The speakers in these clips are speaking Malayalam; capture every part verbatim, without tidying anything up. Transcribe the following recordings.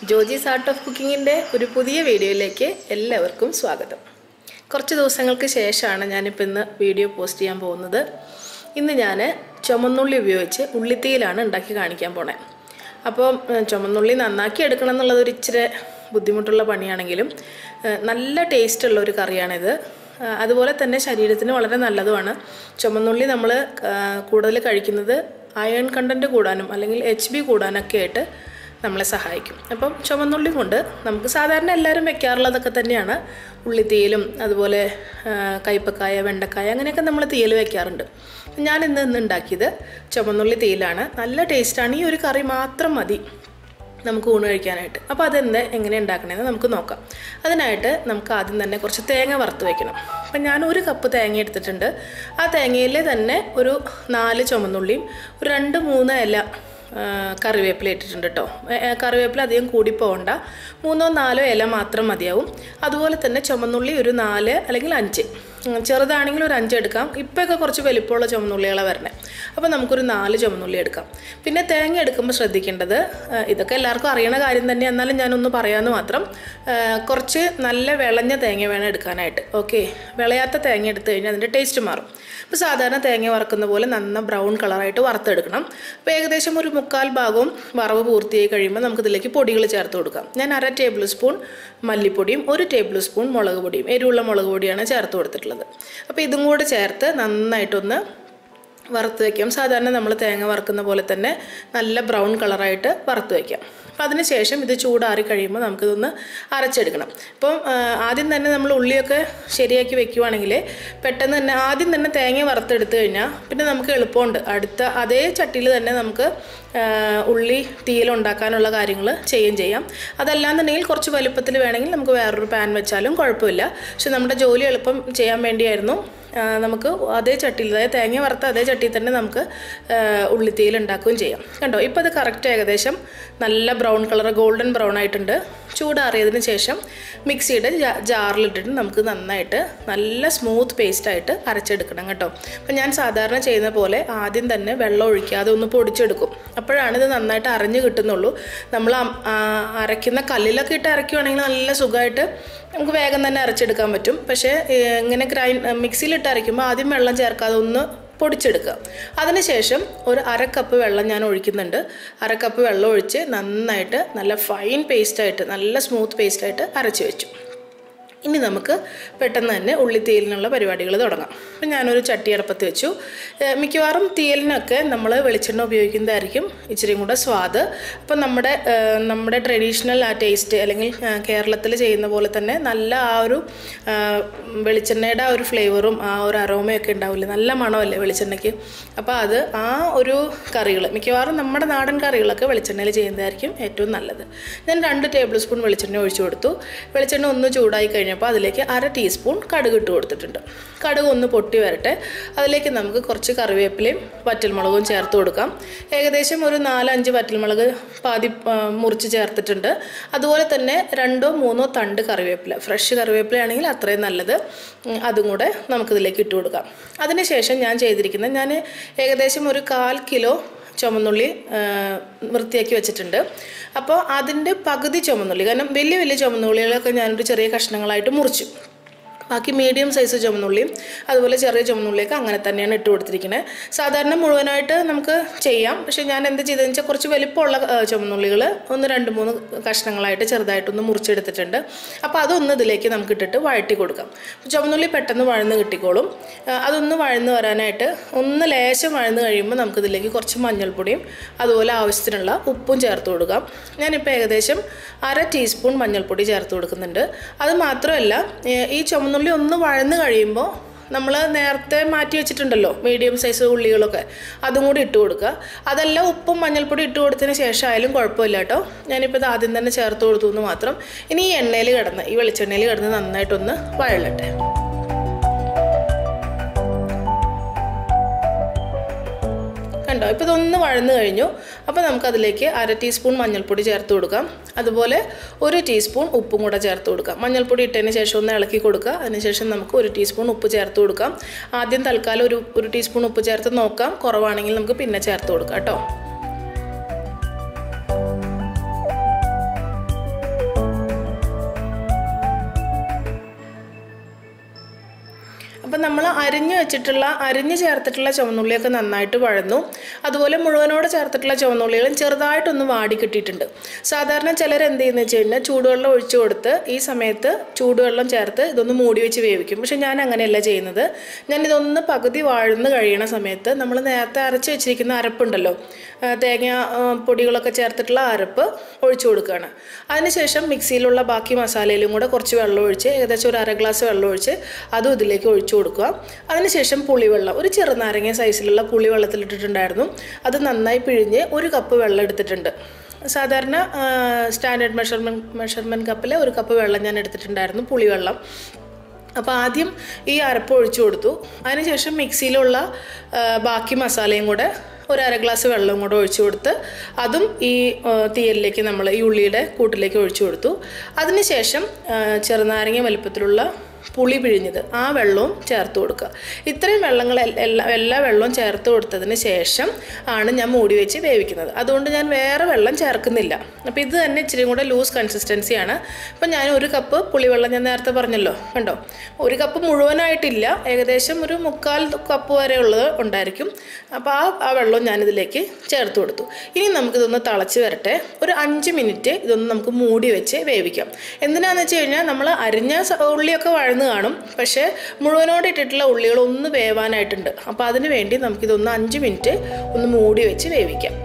ജോജീസ് ആർട്ട് ഓഫ് കുക്കിങ്ങിൻ്റെ ഒരു പുതിയ വീഡിയോയിലേക്ക് എല്ലാവർക്കും സ്വാഗതം. കുറച്ച് ദിവസങ്ങൾക്ക് ശേഷമാണ് ഞാനിപ്പോൾ ഇന്ന് വീഡിയോ പോസ്റ്റ് ചെയ്യാൻ പോകുന്നത്. ഇന്ന് ഞാൻ ചുമന്നുള്ളി ഉപയോഗിച്ച് ഉള്ളിത്തീയിലാണ് ഉണ്ടാക്കി കാണിക്കാൻ പോണേ. അപ്പോൾ ചുമന്നുള്ളി നന്നാക്കി എടുക്കണം എന്നുള്ളത് ഒരു ഇച്ചിരി ബുദ്ധിമുട്ടുള്ള പണിയാണെങ്കിലും നല്ല ടേസ്റ്റുള്ള ഒരു കറിയാണിത്. അതുപോലെ തന്നെ ശരീരത്തിന് വളരെ നല്ലതുമാണ്. ചുമന്നുള്ളി നമ്മൾ കൂടുതൽ കഴിക്കുന്നത് അയൺ കണ്ടൻറ്റ് കൂടാനും അല്ലെങ്കിൽ എച്ച് ബി കൂടാനൊക്കെ ആയിട്ട് നമ്മളെ സഹായിക്കും. അപ്പം ചുമന്നുള്ളി കൊണ്ട് നമുക്ക് സാധാരണ എല്ലാവരും വെക്കാറുള്ളതൊക്കെ തന്നെയാണ്. ഉള്ളിത്തീയലും അതുപോലെ കയ്പക്കായ, വെണ്ടക്കായ അങ്ങനെയൊക്കെ നമ്മൾ തീയൽ വെക്കാറുണ്ട്. ഞാൻ ഇന്ന് ഇന്ന് ഉണ്ടാക്കിയത് ചുമന്നുള്ളി തീയലാണ്. നല്ല ടേസ്റ്റാണ്. ഈ ഒരു കറി മാത്രം മതി നമുക്ക് ഊണ് കഴിക്കാനായിട്ട്. അപ്പോൾ അതെന്ത് എങ്ങനെ ഉണ്ടാക്കണമെന്ന് നമുക്ക് നോക്കാം. അതിനായിട്ട് നമുക്ക് ആദ്യം തന്നെ കുറച്ച് തേങ്ങ വറുത്ത് വയ്ക്കണം. അപ്പം ഞാൻ ഒരു കപ്പ് തേങ്ങ എടുത്തിട്ടുണ്ട്. ആ തേങ്ങയിൽ തന്നെ ഒരു നാല് ചുമന്നുള്ളിയും ഒരു രണ്ട് മൂന്ന് ഇല കറിവേപ്പില ഇട്ടിട്ടുണ്ട് കേട്ടോ. കറിവേപ്പില അധികം കൂടിപ്പോകണ്ട, മൂന്നോ നാലോ ഇല മാത്രം മതിയാവും. അതുപോലെ തന്നെ ചുമന്നുള്ളി ഒരു നാല് അല്ലെങ്കിൽ അഞ്ച്, ചെറുതാണെങ്കിൽ ഒരു അഞ്ച് എടുക്കാം. ഇപ്പോഴൊക്കെ കുറച്ച് വലിപ്പമുള്ള ചുമന്നുള്ളികളാണ് വരണേ. അപ്പോൾ നമുക്കൊരു നാല് ചുമന്നുള്ളി എടുക്കാം. പിന്നെ തേങ്ങ എടുക്കുമ്പോൾ ശ്രദ്ധിക്കേണ്ടത്, ഇതൊക്കെ എല്ലാവർക്കും അറിയണ കാര്യം തന്നെ, എന്നാലും ഞാനൊന്ന് പറയാമെന്ന് മാത്രം, കുറച്ച് നല്ല വിളഞ്ഞ തേങ്ങ വേണം എടുക്കാനായിട്ട്. ഓക്കെ, വിളയാത്ത തേങ്ങ എടുത്തു കഴിഞ്ഞാൽ അതിൻ്റെ ടേസ്റ്റ് മാറും. അപ്പോൾ സാധാരണ തേങ്ങ വറക്കുന്ന പോലെ നന്ന ബ്രൗൺ കളറായിട്ട് വറുത്തെടുക്കണം. അപ്പോൾ ഏകദേശം ഒരു മുക്കാൽ ഭാഗവും വറവ് പൂർത്തിയായി കഴിയുമ്പോൾ നമുക്കിതിലേക്ക് പൊടികൾ ചേർത്ത് കൊടുക്കാം. ഞാൻ അര ടേബിൾ സ്പൂൺ മല്ലിപ്പൊടിയും ഒരു ടേബിൾ സ്പൂൺ മുളക് പൊടിയും, എരിവുള്ള മുളക് പൊടിയാണ് ചേർത്ത് കൊടുത്തിട്ടുള്ളത്. അപ്പോൾ ഇതും കൂടെ ചേർത്ത് നന്നായിട്ടൊന്ന് വറുത്ത് വയ്ക്കാം. സാധാരണ നമ്മൾ തേങ്ങ വറുക്കുന്ന പോലെ തന്നെ നല്ല ബ്രൗൺ കളറായിട്ട് വറുത്ത് വയ്ക്കാം. അപ്പോൾ അതിന് ശേഷം ഇത് ചൂടാറി കഴിയുമ്പോൾ നമുക്കിതൊന്ന് അരച്ചെടുക്കണം. ഇപ്പം ആദ്യം തന്നെ നമ്മൾ ഉള്ളിയൊക്കെ ശരിയാക്കി വെക്കുവാണെങ്കിൽ പെട്ടെന്ന് തന്നെ ആദ്യം തന്നെ തേങ്ങ വറുത്തെടുത്ത് കഴിഞ്ഞാൽ പിന്നെ നമുക്ക് എളുപ്പമുണ്ട്. അടുത്ത അതേ ചട്ടിയിൽ തന്നെ നമുക്ക് ഉള്ളി തീയലുണ്ടാക്കാനുള്ള കാര്യങ്ങൾ ചെയ്യുകയും ചെയ്യാം. അതല്ലാന്നുണ്ടെങ്കിൽ കുറച്ച് വലുപ്പത്തിൽ വേണമെങ്കിൽ നമുക്ക് വേറൊരു പാൻ വെച്ചാലും കുഴപ്പമില്ല. പക്ഷെ നമ്മുടെ ജോലി എളുപ്പം ചെയ്യാൻ വേണ്ടിയായിരുന്നു നമുക്ക് അതേ ചട്ടിയിൽ, അതായത് തേങ്ങ വറുത്ത അതേ ചട്ടിയിൽ തന്നെ നമുക്ക് ഉള്ളിത്തീയൽ ഉണ്ടാക്കുകയും ചെയ്യാം. കണ്ടോ, ഇപ്പോൾ അത് കറക്റ്റ് ഏകദേശം നല്ല ബ്രൗൺ കളർ ഗോൾഡൻ ബ്രൗൺ ആയിട്ടുണ്ട്. ചൂടാറിയതിന് ശേഷം മിക്സിയുടെ ജാറിലിട്ടിട്ട് നമുക്ക് നന്നായിട്ട് നല്ല സ്മൂത്ത് പേസ്റ്റായിട്ട് അരച്ചെടുക്കണം കേട്ടോ. അപ്പം ഞാൻ സാധാരണ ചെയ്യുന്ന പോലെ ആദ്യം തന്നെ വെള്ളം ഒഴിക്കാതെ ഒന്ന് പൊടിച്ചെടുക്കും. അപ്പോഴാണ് ഇത് നന്നായിട്ട് അരഞ്ഞ് കിട്ടുന്നുള്ളൂ. നമ്മൾ അരയ്ക്കുന്ന കല്ലിലൊക്കെ ഇട്ട് അരയ്ക്കുവാണെങ്കിൽ നല്ല സുഖമായിട്ട് നമുക്ക് വേഗം തന്നെ അരച്ചെടുക്കാൻ പറ്റും. പക്ഷേ ഇങ്ങനെ ഗ്രൈൻഡ് മിക്സിയിലിട്ട് അരയ്ക്കുമ്പോൾ ആദ്യം വെള്ളം ചേർക്കാതെ ഒന്ന് പൊടിച്ചെടുക്കുക. അതിനുശേഷം ഒരു അരക്കപ്പ് വെള്ളം ഞാൻ ഒഴിക്കുന്നുണ്ട്. അരക്കപ്പ് വെള്ളം ഒഴിച്ച് നന്നായിട്ട് നല്ല ഫൈൻ പേസ്റ്റായിട്ട് നല്ല സ്മൂത്ത് പേസ്റ്റായിട്ട് അരച്ച് വെച്ചു. ഇനി നമുക്ക് പെട്ടെന്ന് തന്നെ ഉള്ളിത്തീയലിനുള്ള പരിപാടികൾ തുടങ്ങാം. അപ്പം ഞാനൊരു ചട്ടി അടുപ്പത്ത് വെച്ചു. മിക്കവാറും തീയലിനൊക്കെ നമ്മൾ വെളിച്ചെണ്ണ ഉപയോഗിക്കുന്നതായിരിക്കും ഇച്ചിരിയും കൂടെ സ്വാദ്. അപ്പം നമ്മുടെ നമ്മുടെ ട്രഡീഷണൽ ആ ടേസ്റ്റ്, അല്ലെങ്കിൽ കേരളത്തിൽ ചെയ്യുന്ന പോലെ തന്നെ നല്ല ആ ഒരു വെളിച്ചെണ്ണയുടെ ആ ഒരു ഫ്ലേവറും ആ ഒരു അരോമയൊക്കെ ഉണ്ടാവില്ലേ, നല്ല മണമല്ലേ വെളിച്ചെണ്ണയ്ക്ക്. അപ്പോൾ അത് ആ ഒരു കറികൾ മിക്കവാറും നമ്മുടെ നാടൻ കറികളൊക്കെ വെളിച്ചെണ്ണയിൽ ചെയ്യുന്നതായിരിക്കും ഏറ്റവും നല്ലത്. ഞാൻ രണ്ട് ടേബിൾ സ്പൂൺ വെളിച്ചെണ്ണ ഒഴിച്ചു കൊടുത്തു. വെളിച്ചെണ്ണ ഒന്ന് ചൂടായി കഴിഞ്ഞാൽ അപ്പോൾ അതിലേക്ക് അര ടീസ്പൂൺ കടുക് ഇട്ട് കൊടുത്തിട്ടുണ്ട്. കടുക് ഒന്ന് പൊട്ടി വരട്ടെ. അതിലേക്ക് നമുക്ക് കുറച്ച് കറിവേപ്പിലയും വറ്റൽമുളകും ചേർത്ത് കൊടുക്കാം. ഏകദേശം ഒരു നാലഞ്ച് വറ്റൽമുളക് പാതി മുറിച്ച് ചേർത്തിട്ടുണ്ട്. അതുപോലെ തന്നെ രണ്ടോ മൂന്നോ തണ്ട് കറിവേപ്പില, ഫ്രഷ് കറിവേപ്പിലയാണെങ്കിൽ അത്രയും നല്ലത്, അതും കൂടെ നമുക്കിതിലേക്ക് ഇട്ട് കൊടുക്കാം. അതിനുശേഷം ഞാൻ ചെയ്തിരിക്കുന്നത്, ഞാൻ ഏകദേശം ഒരു കാൽ കിലോ ചുമന്നുള്ളി വൃത്തിയാക്കി വെച്ചിട്ടുണ്ട്. അപ്പോൾ അതിൻ്റെ പകുതി ചുമന്നുള്ളി, കാരണം വലിയ വലിയ ചുമന്നുള്ളികളൊക്കെ ഞാനൊരു ചെറിയ കഷ്ണങ്ങളായിട്ട് മുറിച്ചു. ബാക്കി മീഡിയം സൈസ് ചുമന്നുള്ളിയും അതുപോലെ ചെറിയ ചുമന്നുള്ളിയൊക്കെ അങ്ങനെ തന്നെയാണ് ഇട്ട് കൊടുത്തിരിക്കുന്നത്. സാധാരണ മുഴുവനായിട്ട് നമുക്ക് ചെയ്യാം. പക്ഷേ ഞാൻ എന്ത് ചെയ്തതെന്ന് വെച്ചാൽ കുറച്ച് വലിപ്പമുള്ള ചുമന്നുള്ളികൾ ഒന്ന് രണ്ട് മൂന്ന് കഷ്ണങ്ങളായിട്ട് ചെറുതായിട്ടൊന്ന് മുറിച്ചെടുത്തിട്ടുണ്ട്. അപ്പോൾ അതൊന്ന് ഇതിലേക്ക് നമുക്ക് ഇട്ടിട്ട് വഴറ്റി കൊടുക്കാം. ചുമന്നുള്ളി പെട്ടെന്ന് വഴന്ന് കിട്ടിക്കോളും. അതൊന്ന് വഴന്ന് വരാനായിട്ട് ഒന്ന് ലേശം വഴന്ന് കഴിയുമ്പോൾ നമുക്കിതിലേക്ക് കുറച്ച് മഞ്ഞൾപ്പൊടിയും അതുപോലെ ആവശ്യത്തിനുള്ള ഉപ്പും ചേർത്ത് കൊടുക്കാം. ഞാനിപ്പോൾ ഏകദേശം അര ടീസ്പൂൺ മഞ്ഞൾപ്പൊടി ചേർത്ത് കൊടുക്കുന്നുണ്ട്. അത് മാത്രമല്ല, ഈ ചുമന്നുള്ളി ഒന്ന് വഴന്ന് കഴിയുമ്പോൾ നമ്മൾ നേരത്തെ മാറ്റി വെച്ചിട്ടുണ്ടല്ലോ മീഡിയം സൈസ് ഉള്ളികളൊക്കെ, അതും കൂടി ഇട്ട് കൊടുക്കുക. അതെല്ലാം ഉപ്പും മഞ്ഞൾപ്പൊടി ഇട്ട് കൊടുത്തതിന് ശേഷം ആയാലും കുഴപ്പമില്ല കേട്ടോ. ഞാനിപ്പോൾ ഇത് ആദ്യം തന്നെ ചേർത്ത് കൊടുത്തു എന്ന് മാത്രം. ഇനി ഈ എണ്ണയിൽ കിടന്ന്, ഈ വെളിച്ചെണ്ണയിൽ കിടന്ന് നന്നായിട്ടൊന്ന് വഴലട്ടെ. കണ്ടോ, ഇപ്പോൾ ഇതൊന്ന് വഴന്ന് കഴിഞ്ഞു. അപ്പോൾ നമുക്കതിലേക്ക് അര ടീസ്പൂൺ മഞ്ഞൾപ്പൊടി ചേർത്ത് കൊടുക്കാം. അതുപോലെ ഒരു ടീസ്പൂൺ ഉപ്പും കൂടെ ചേർത്ത് കൊടുക്കാം. മഞ്ഞൾപ്പൊടി ഇട്ടതിന് ശേഷം ഒന്ന് ഇളക്കി കൊടുക്കുക. അതിനുശേഷം നമുക്ക് ഒരു ടീസ്പൂൺ ഉപ്പ് ചേർത്ത് കൊടുക്കാം. ആദ്യം തൽക്കാലം ഒരു ഒരു ടീസ്പൂൺ ഉപ്പ് ചേർത്ത് നോക്കാം. കുറവാണെങ്കിൽ നമുക്ക് പിന്നെ ചേർത്ത് കൊടുക്കാം കേട്ടോ. അപ്പോൾ നമ്മൾ അരിഞ്ഞു വെച്ചിട്ടുള്ള അരിഞ്ഞ് ചേർത്തിട്ടുള്ള ചുവന്നുള്ളിയൊക്കെ നന്നായിട്ട് വഴന്നു. അതുപോലെ മുഴുവനോടെ ചേർത്തിട്ടുള്ള ചുവന്നുള്ളികളും ചെറുതായിട്ടൊന്ന് വാടി കിട്ടിയിട്ടുണ്ട്. സാധാരണ ചിലർ എന്ത് ചെയ്യുന്നത് വെച്ച് കഴിഞ്ഞാൽ ചൂടുവെള്ളം ഒഴിച്ചു കൊടുത്ത് ഈ സമയത്ത് ചൂടുവെള്ളം ചേർത്ത് ഇതൊന്ന് മൂടി വെച്ച് വേവിക്കും. പക്ഷെ ഞാൻ അങ്ങനെയല്ല ചെയ്യുന്നത്. ഞാനിതൊന്ന് പകുതി വഴന്ന് കഴിയണ സമയത്ത് നമ്മൾ നേരത്തെ അരച്ച് വെച്ചിരിക്കുന്ന അരപ്പുണ്ടല്ലോ, തേങ്ങ പൊടികളൊക്കെ ചേർത്തിട്ടുള്ള അരപ്പ് ഒഴിച്ചു കൊടുക്കുകയാണ്. അതിനുശേഷം മിക്സിയിലുള്ള ബാക്കി മസാലയിലും കൂടെ കുറച്ച് വെള്ളം ഒഴിച്ച് ഏകദേശം ഒരു അര ഗ്ലാസ് വെള്ളം ഒഴിച്ച് അതും ഇതിലേക്ക് ഒഴിച്ചു കൊടുക്കുക. അതിനുശേഷം പുളിവെള്ളം, ഒരു ചെറുനാരങ്ങ സൈസിലുള്ള പുളി വെള്ളത്തിലിട്ടിട്ടുണ്ടായിരുന്നു. അത് നന്നായി പിഴിഞ്ഞ് ഒരു കപ്പ് വെള്ളം എടുത്തിട്ടുണ്ട്. സാധാരണ സ്റ്റാൻഡേർഡ് മെഷർമെൻറ്റ് മെഷർമെൻറ്റ് കപ്പിൽ ഒരു കപ്പ് വെള്ളം ഞാൻ എടുത്തിട്ടുണ്ടായിരുന്നു, പുളിവെള്ളം. അപ്പോൾ ആദ്യം ഈ അരപ്പ് ഒഴിച്ചു കൊടുത്തു. അതിനുശേഷം മിക്സിയിലുള്ള ബാക്കി മസാലയും കൂടെ ഒരു അര ഗ്ലാസ് വെള്ളവും കൂടെ ഒഴിച്ചു കൊടുത്ത് അതും ഈ തീയലിലേക്ക് നമ്മൾ ഈ ഉള്ളിയുടെ കൂട്ടിലേക്ക് ഒഴിച്ചു കൊടുത്തു. അതിനുശേഷം ചെറുനാരങ്ങ വലുപ്പത്തിലുള്ള പുളി പിഴിഞ്ഞത് ആ വെള്ളവും ചേർത്ത് കൊടുക്കുക. ഇത്രയും വെള്ളങ്ങൾ എല്ലാ എല്ലാ വെള്ളവും ചേർത്ത് കൊടുത്തതിന് ശേഷം ആണ് ഞാൻ മൂടി വെച്ച് വേവിക്കുന്നത്. അതുകൊണ്ട് ഞാൻ വേറെ വെള്ളം ചേർക്കുന്നില്ല. അപ്പോൾ ഇത് തന്നെ ഇച്ചിരി കൂടെ ലൂസ് കൺസിസ്റ്റൻസിയാണ്. അപ്പം ഞാൻ ഒരു കപ്പ് പുളിവെള്ളം ഞാൻ നേരത്തെ പറഞ്ഞല്ലോ, കണ്ടോ, ഒരു കപ്പ് മുഴുവനായിട്ടില്ല, ഏകദേശം ഒരു മുക്കാൽ കപ്പ് വരെ ഉള്ളത് ഉണ്ടായിരിക്കും. അപ്പോൾ ആ ആ വെള്ളവും ഞാനിതിലേക്ക് ചേർത്ത് കൊടുത്തു. ഇനി നമുക്കിതൊന്ന് തിളച്ച് വരട്ടെ. ഒരു അഞ്ച് മിനിറ്റ് ഇതൊന്ന് നമുക്ക് മൂടി വെച്ച് വേവിക്കാം. എന്തിനാണെന്ന് വെച്ച് കഴിഞ്ഞാൽ നമ്മൾ അരിഞ്ഞ ഉള്ളിയൊക്കെ വഴന്ന് കാണും, പക്ഷേ മുഴുവനോടെ ഇട്ടിട്ടുള്ള ഉള്ളികൾ ഒന്ന് വേവാനായിട്ടുണ്ട്. അപ്പോൾ അതിന് വേണ്ടി നമുക്കിതൊന്ന് അഞ്ച് മിനിറ്റ് ഒന്ന് മൂടി വെച്ച് വേവിക്കാം.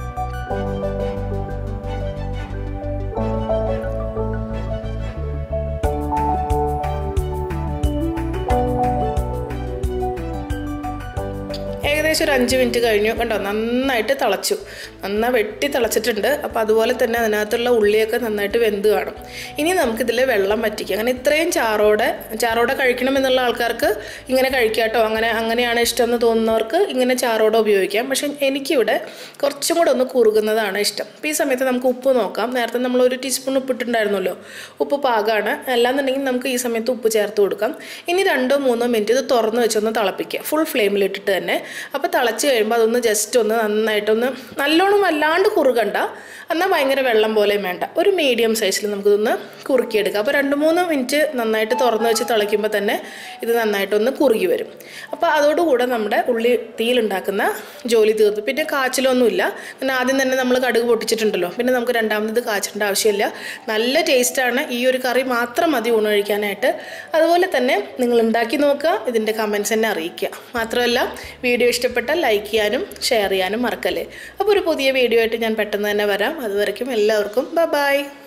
ഏകദേശം ഒരു അഞ്ച് മിനിറ്റ് കഴിഞ്ഞു, കണ്ടോ, നന്നായിട്ട് തിളച്ചു, നന്നായി വെട്ടി തിളച്ചിട്ടുണ്ട്. അപ്പോൾ അതുപോലെ തന്നെ അതിനകത്തുള്ള ഉള്ളിയൊക്കെ നന്നായിട്ട് വെന്ത് കാണും. ഇനി നമുക്കിതിൽ വെള്ളം വറ്റിക്കാം. അങ്ങനെ ഇത്രയും ചാറോടെ ചാറോടെ കഴിക്കണം എന്നുള്ള ആൾക്കാർക്ക് ഇങ്ങനെ കഴിക്കാം കേട്ടോ. അങ്ങനെ അങ്ങനെയാണ് ഇഷ്ടമെന്ന് തോന്നുന്നവർക്ക് ഇങ്ങനെ ചാറോടെ ഉപയോഗിക്കാം. പക്ഷേ എനിക്കിവിടെ കുറച്ചും കൂടെ ഒന്ന് കുറുകുന്നതാണ് ഇഷ്ടം. അപ്പോൾ ഈ സമയത്ത് നമുക്ക് ഉപ്പ് നോക്കാം. നേരത്തെ നമ്മൾ ഒരു ടീസ്പൂൺ ഉപ്പിട്ടുണ്ടായിരുന്നല്ലോ, ഉപ്പ് പാകമാണ്. അല്ലാന്നുണ്ടെങ്കിൽ നമുക്ക് ഈ സമയത്ത് ഉപ്പ് ചേർത്ത് കൊടുക്കാം. ഇനി രണ്ടോ മൂന്നോ മിനിറ്റ് ഇത് തുറന്ന് വെച്ചൊന്ന് തിളപ്പിക്കുക, ഫുൾ ഫ്ലെയിമിലിട്ടിട്ട് തന്നെ. അപ്പോൾ തിളച്ച് കഴിയുമ്പോൾ അതൊന്ന് ജസ്റ്റ് ഒന്ന് നന്നായിട്ടൊന്ന്, നല്ലോണം വല്ലാണ്ട് കുറുകണ്ട, എന്നാൽ ഭയങ്കര വെള്ളം പോലെയും വേണ്ട, ഒരു മീഡിയം സൈസിൽ നമുക്കിതൊന്ന് കുറുക്കിയെടുക്കാം. അപ്പോൾ രണ്ട് മൂന്ന് മിനിറ്റ് നന്നായിട്ട് തുറന്ന് വെച്ച് തിളയ്ക്കുമ്പോൾ തന്നെ ഇത് നന്നായിട്ടൊന്ന് കുറുകി വരും. അപ്പോൾ അതോടുകൂടെ നമ്മുടെ ഉള്ളി തീയിലുണ്ടാക്കുന്ന ജോലി തീർന്നു. പിന്നെ കാച്ചിലൊന്നുമില്ല, കാരണം ആദ്യം തന്നെ നമ്മൾ കടുക് പൊട്ടിച്ചിട്ടുണ്ടല്ലോ. പിന്നെ നമുക്ക് രണ്ടാമത് കാച്ചേണ്ട ആവശ്യമില്ല. നല്ല ടേസ്റ്റാണ്. ഈ ഒരു കറി മാത്രം മതി ഊണ് കഴിക്കാനായിട്ട്. അതുപോലെ തന്നെ നിങ്ങൾ ഉണ്ടാക്കി നോക്കുക, ഇതിൻ്റെ കമൻസ് എന്നെ അറിയിക്കുക. മാത്രമല്ല വീഡിയോ ഇഷ്ടപ്പെട്ടാൽ ലൈക്ക് ചെയ്യാനും ഷെയർ ചെയ്യാനും മറക്കല്ലേ. അപ്പോൾ ഒരു പുതിയ വീഡിയോ ആയിട്ട് ഞാൻ പെട്ടെന്ന് തന്നെ വരാം. അതുവരയ്ക്കും എല്ലാവർക്കും ബൈ ബൈ.